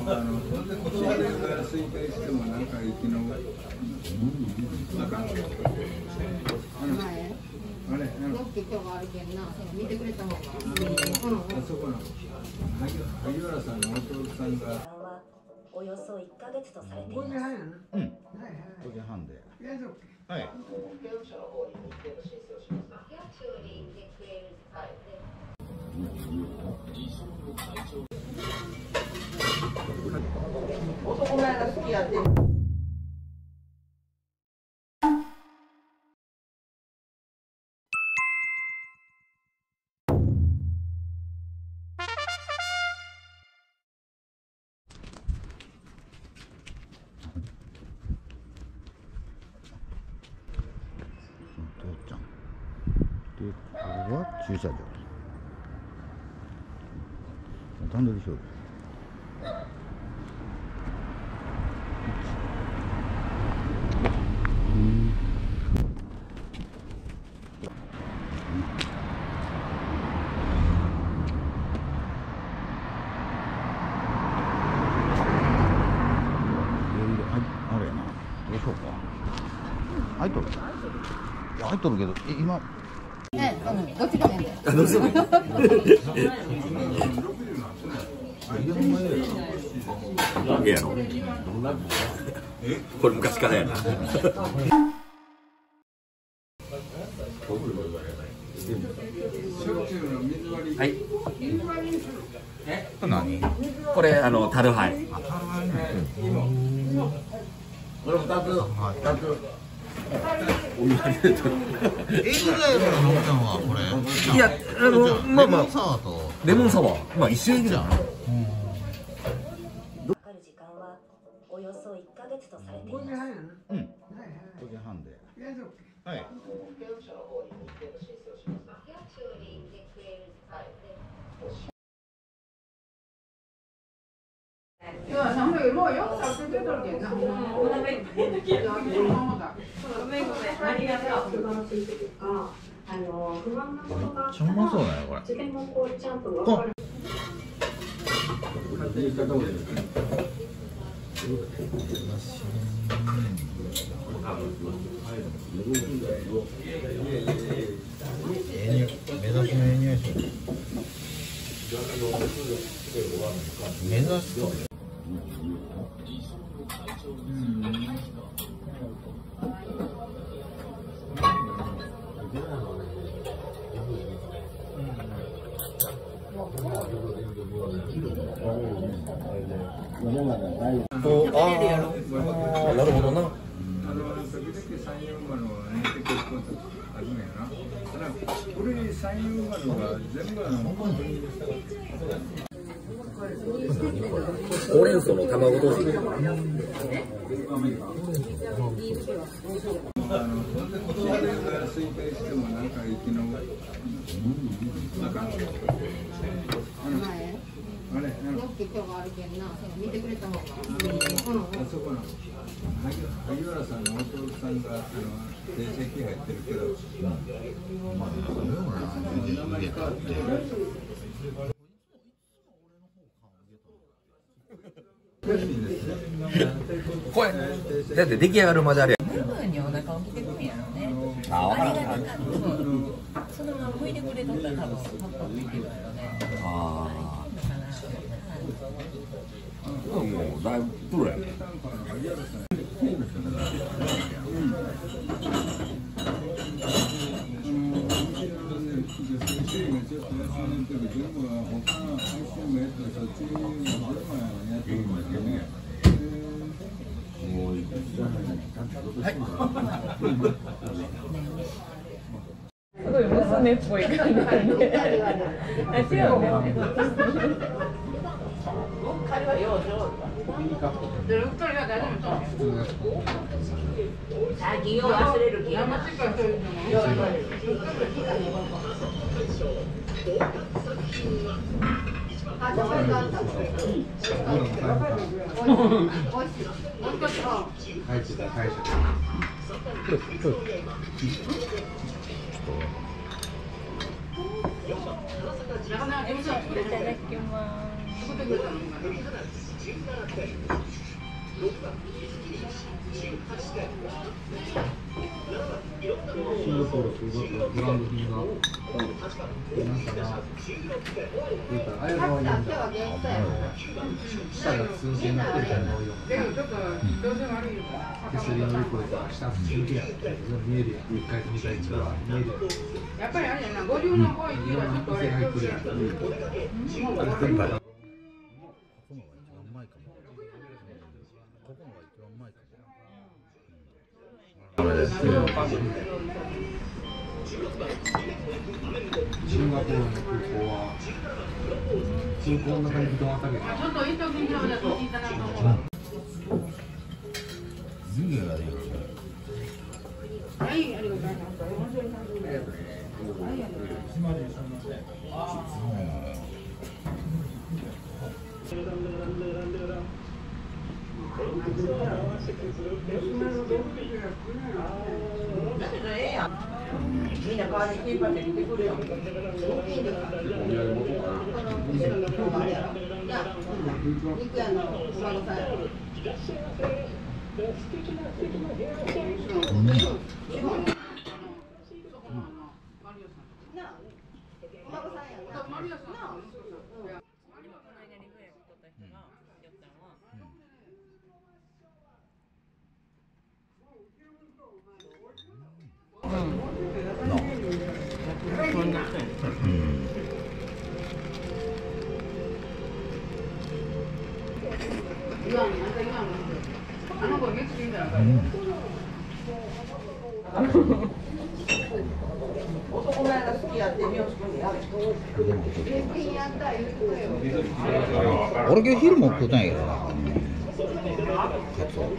推定してもなんか生きのあかん。あれ、ロッキー今日はあるけんな、見てくれた方が。あそこの萩原さんのお父さんが。 およそ1ヶ月とされています。 5時半やな。うん。5時半で。はい。 男前が好きやって。 で、これは駐車場。段取り表です。あれやな。どうしようか。開いとる。開いとるけど、今。 どっちかねんで。 いやろ。これ昔からやな。はい。 これ何？ これタルハイ。 これ2つ。エグザイルの飲んだのはこれ。 いやまあまあレモンサワーまあ一緒じゃん。 かかる時間はおよそ1ヶ月とされています。 5時半やな。うん。5時半で。はい。 いや、なんかもうよく食べてるけんな。ごめん、ありがとう。 めっちゃうまそうだねこれ。目指しのええ匂いする。目指すと。 なるほどな。ほうれん草の卵とじ。 ロッキー今日はあるけんな、見てくれた方が。あそこの萩原さんのお父さんが定石入ってるけど、まあそれも名前変わって。 これだって出来上がるまであれや。 部分にお腹をきてくるんやろね。 ありがたかった。そのまま剥いてくれとったら多分パッパ剥いてるやろね。 ああ。もうだいぶプロやね。 すごい娘っぽい感じで。あ、違うね。彼はよう上手。うっかりは大丈夫。最近よう忘れる気が。いただきます。 シンガポールブランド品がなんかな言うたらあれの読んだ下が通形になってるからの読んだ手すり乗り越えたら下通形やったら見えるやん1回と2回違う見えるやんやっぱりあれやな、50のポイントはちょっと俺入ってるやんここのが一番うまいかも。ここのが一番うまいかも。ダメです。 シンガポールの空港は空港の中に布団をあったけどちょっと一時に食べたと聞いたなと思う。 湯気が出る。 はい、ありがとうございます。みんな代わりに引っ張ってきてくれよ。肉屋のお孫さんやろ。あの子めっちゃいいんだよ。男前が好きやってみようしくんや。 俺今日昼も食うたんやけどな。カツオ。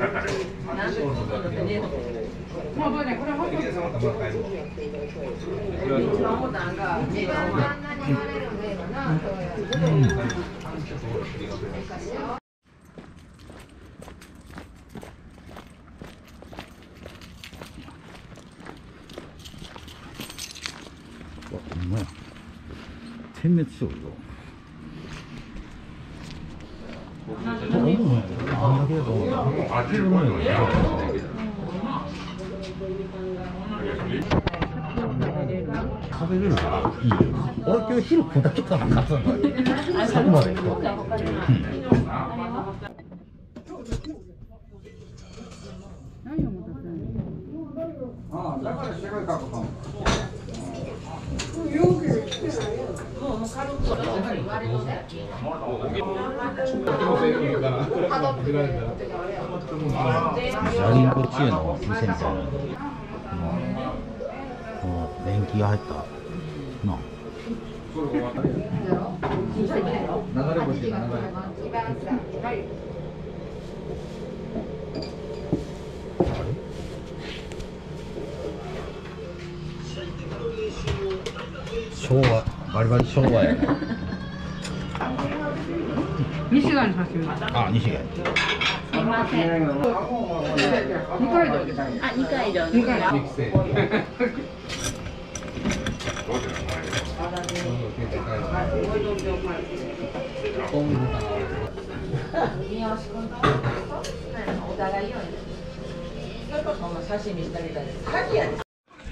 もうね、これ本当に一番思ったんが、自分があんなに言われるんだよな、 ほんまや。点滅しよるぞ。食べれるから。俺今日昼こだけから勝つんだよ。そこまで。 何を持たせるの？ ああ、だから世界各国もヤリンコチエの店みたいな。電気が入ったなあ。 流れ星が流れ昭和、バリバリ昭和やね。 西側に走ります。 あ、西が。 すいません。 二階堂で。 あ、二階堂。 二階堂。 お互いように。それこそ刺身したみたいです。牡蠣やです。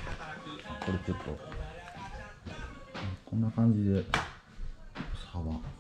これちょっとこんな感じでサバ。